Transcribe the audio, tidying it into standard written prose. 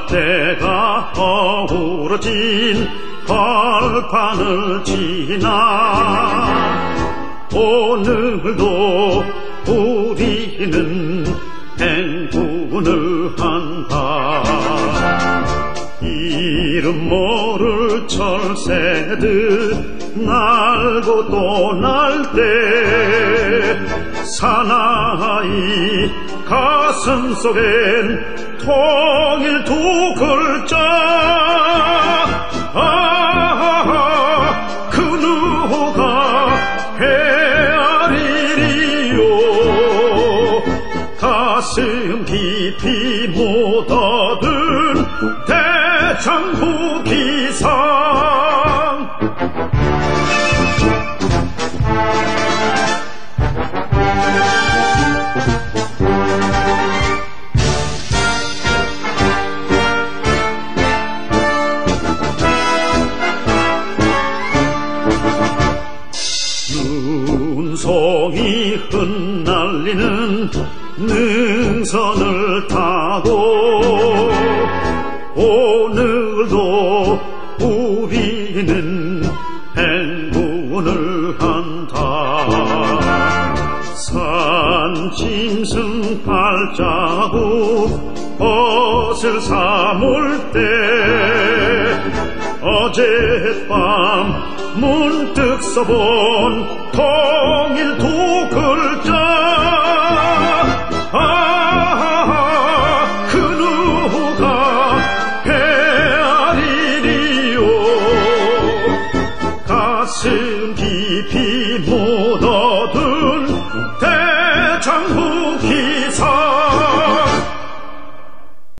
때가 어우러진 벌판을 지나 오늘도 우리는 행군을 한다. 이름 모를 철새들 날고 또 날 때 사나이 가슴 속엔 통일 두 글자. 그 누가 헤아리리요. 가슴 깊이 묻어둔 대장부 기상. 눈송이 흩날리는 능선을 타고 오늘도 우리는 행군을 한다. 산짐승 발자국 벗을 삼을 때 어젯밤 문득 써본 통일 두 글자. 그 누가 헤아리리요. 가슴 깊이 묻어둔 대장부